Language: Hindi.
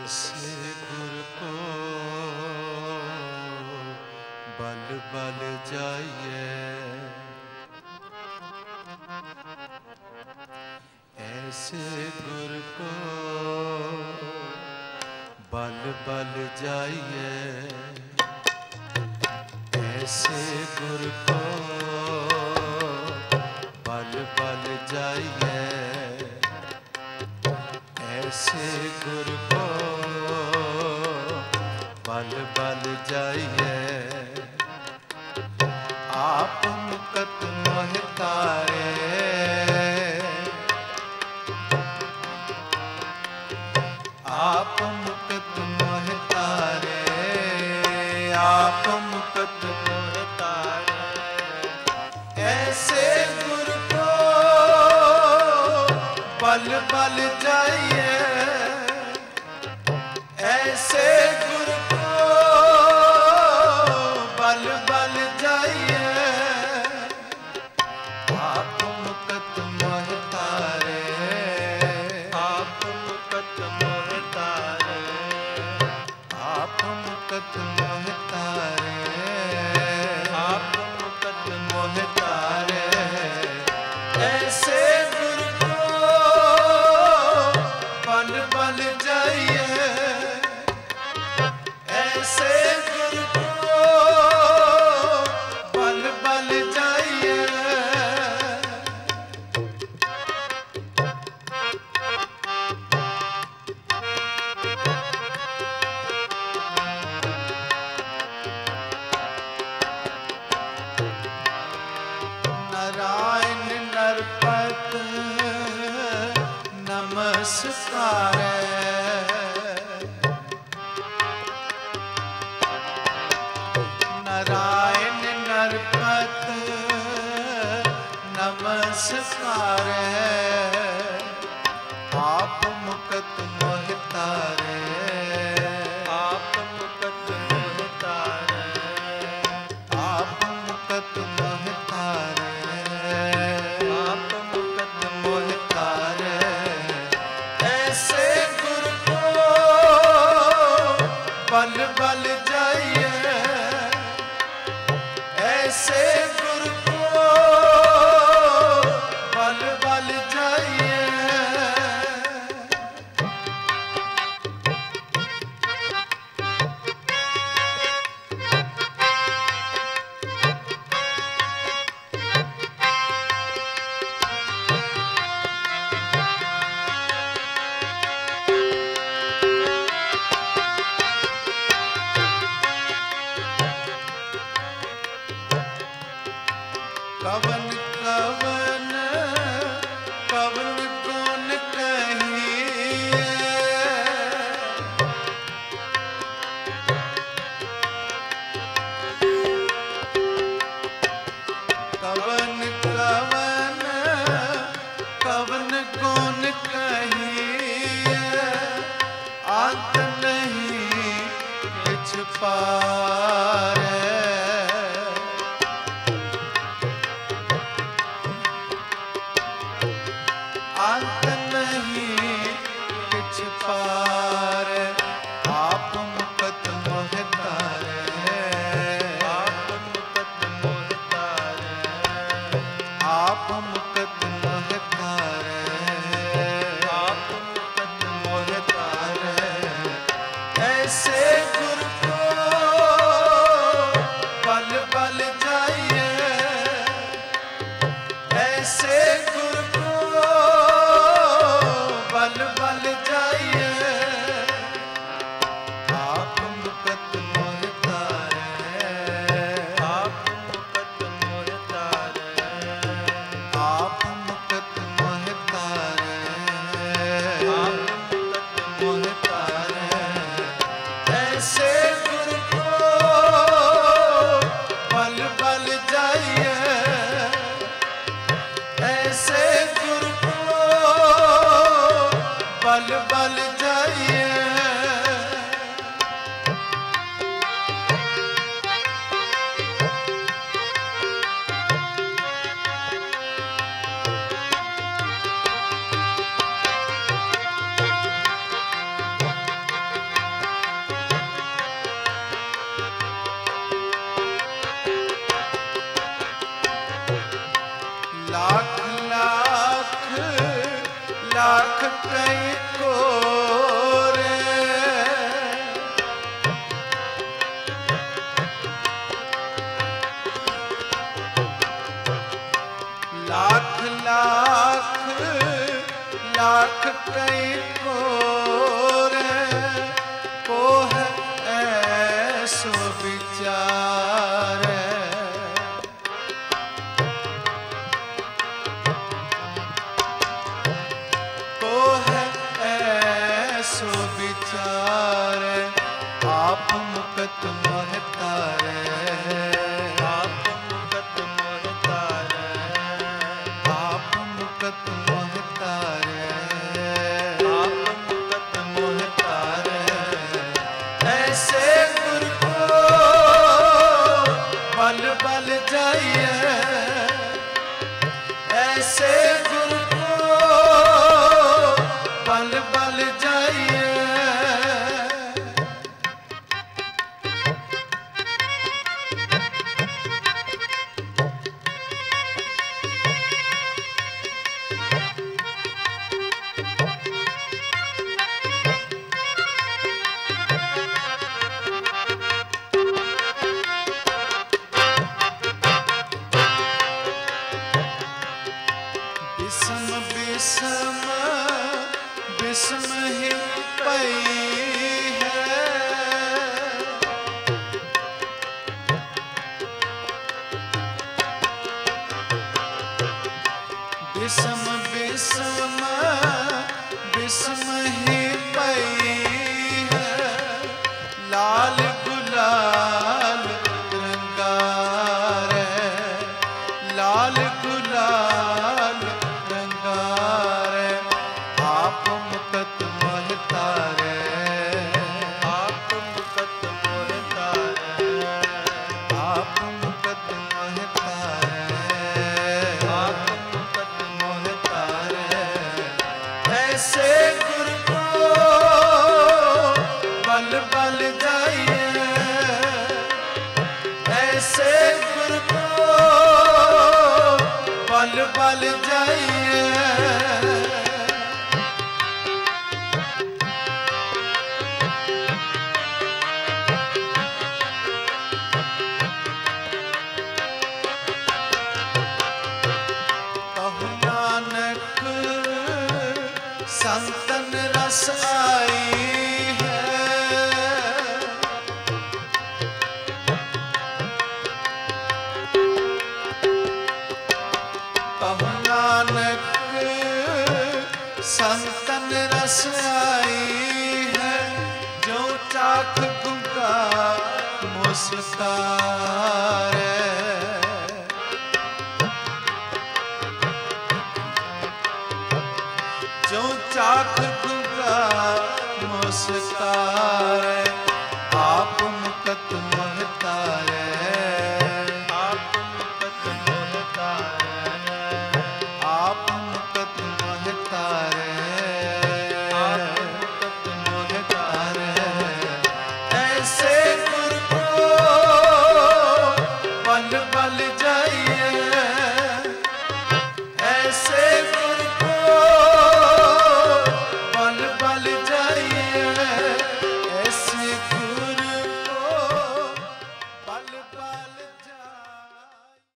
ऐसे गुर को बल बल जाइए, ऐसे गुर को बल बल जाइए, ऐसे गुर को बल बल जाइए, ऐसे गुर को बल बल जाइए। आप मुकत मोह तारे, आप मुकत मोह तारे, आप मुकत मोह तारे, ऐसे गुर को बल बल जाइए, ऐसे गुर को बल बल जाइए। आप मुकत मोह तारे, आप मुकत मोह तारे, आप मुकत मोह तारे, आप मुकत मोह तारे, ऐसे गुर को बल बल जाइए, ऐसे गुर को बल बल जाइए। नारायण नरपत नमस्कार, नारायण नरपत नमस्कार, आप मुकत मोह तारे, आप मुकत मोह तारे, आप मुकत मोह तारे, आप मुकत मोह तारे, ऐसे गुर को बल बल जाइए, ऐसे गुर को बल बल जाइए। कवन कवन कवन कौन कहिए, कवन कवन कवन कौन कहिए, अंत नहीं किछ पारे, अंत नहीं किछ पार। आप मुकत मोह तारे, आप मुकत मोह तारे, आप मुकत मोह तारे, आप मुकत मोह तारे, ऐसे गुर को बल बल जाइए, ऐसे गुर को बल बल जाइए। बल जाइए। कहु नानक संतन रस आई है। कहु नानक संतन रस आई है। जो चाख गुंगा मुस्कारे। जो चाख गुंगा मुस्कारे। आप मुकत मोहतारे। आप मुकत मोहतारे। आप मुकत मोहतारे। आप मुकत मोहतारे। ऐसे गुर को बल बल जाइए। ऐसे गुर को बल बल जाइए। ऐसे गुर को बल बल